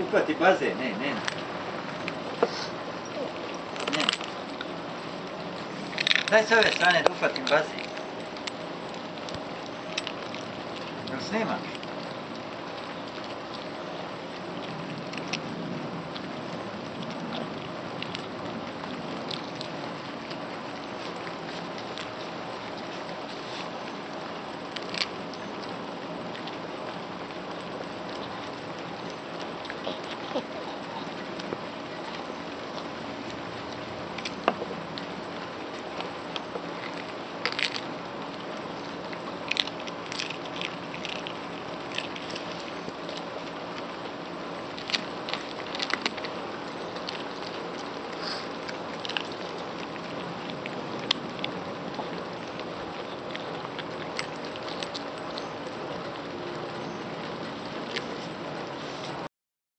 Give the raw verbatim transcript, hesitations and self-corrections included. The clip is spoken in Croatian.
Uhvati baze, ne, ne. Ne. Daj s ove strane da uhvatim baze. Jel snimaš?